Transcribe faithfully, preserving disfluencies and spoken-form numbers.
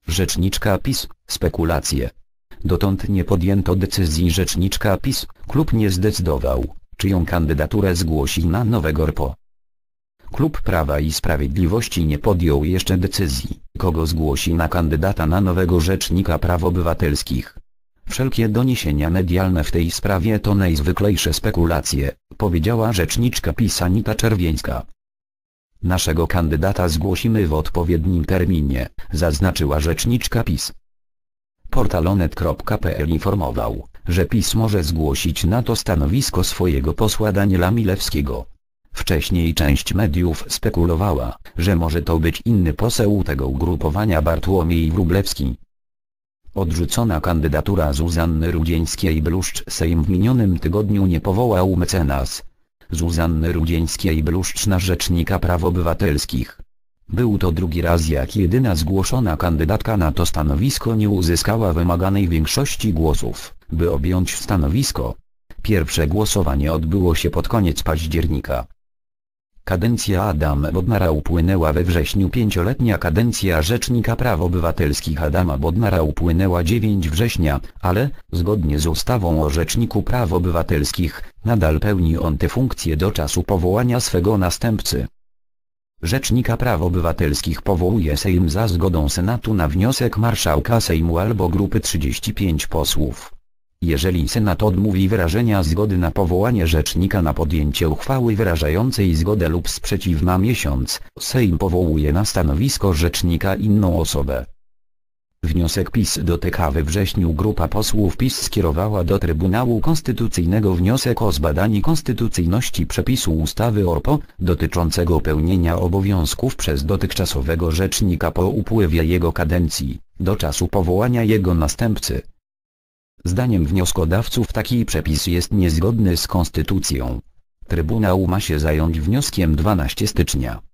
Rzeczniczka PiS, spekulacje. Dotąd nie podjęto decyzji rzeczniczka PiS, klub nie zdecydował, czyją kandydaturę zgłosi na nowego R P O. Klub Prawa i Sprawiedliwości nie podjął jeszcze decyzji, kogo zgłosi na kandydata na nowego rzecznika praw obywatelskich. Wszelkie doniesienia medialne w tej sprawie to najzwyklejsze spekulacje, powiedziała rzeczniczka PiS Anita Czerwińska. Naszego kandydata zgłosimy w odpowiednim terminie, zaznaczyła rzeczniczka PiS. Portal onet kropka pe el informował, że PiS może zgłosić na to stanowisko swojego posła Daniela Milewskiego. Wcześniej część mediów spekulowała, że może to być inny poseł tego ugrupowania Bartłomiej Wróblewski. Odrzucona kandydatura Zuzanny Rudzińskiej-Bluszcz. Sejm w minionym tygodniu nie powołał mecenas Zuzanny Rudzińskiej-Bluszcz na rzecznika praw obywatelskich. Był to drugi raz, jak jedyna zgłoszona kandydatka na to stanowisko nie uzyskała wymaganej większości głosów, by objąć stanowisko. Pierwsze głosowanie odbyło się pod koniec października. Kadencja Adama Bodnara upłynęła we wrześniu. Pięcioletnia kadencja rzecznika praw obywatelskich Adama Bodnara upłynęła dziewiątego września, ale, zgodnie z ustawą o Rzeczniku Praw Obywatelskich, nadal pełni on tę funkcję do czasu powołania swego następcy. Rzecznika praw obywatelskich powołuje Sejm za zgodą Senatu na wniosek marszałka Sejmu albo grupy trzydziestu pięciu posłów. Jeżeli Senat odmówi wyrażenia zgody na powołanie rzecznika na podjęcie uchwały wyrażającej zgodę lub sprzeciw ma miesiąc, Sejm powołuje na stanowisko rzecznika inną osobę. Wniosek PiS do T K we wrześniu. Grupa posłów PiS skierowała do Trybunału Konstytucyjnego wniosek o zbadanie konstytucyjności przepisu ustawy o R P O, dotyczącego pełnienia obowiązków przez dotychczasowego rzecznika po upływie jego kadencji, do czasu powołania jego następcy. Zdaniem wnioskodawców taki przepis jest niezgodny z konstytucją. Trybunał ma się zająć wnioskiem dwunastego stycznia.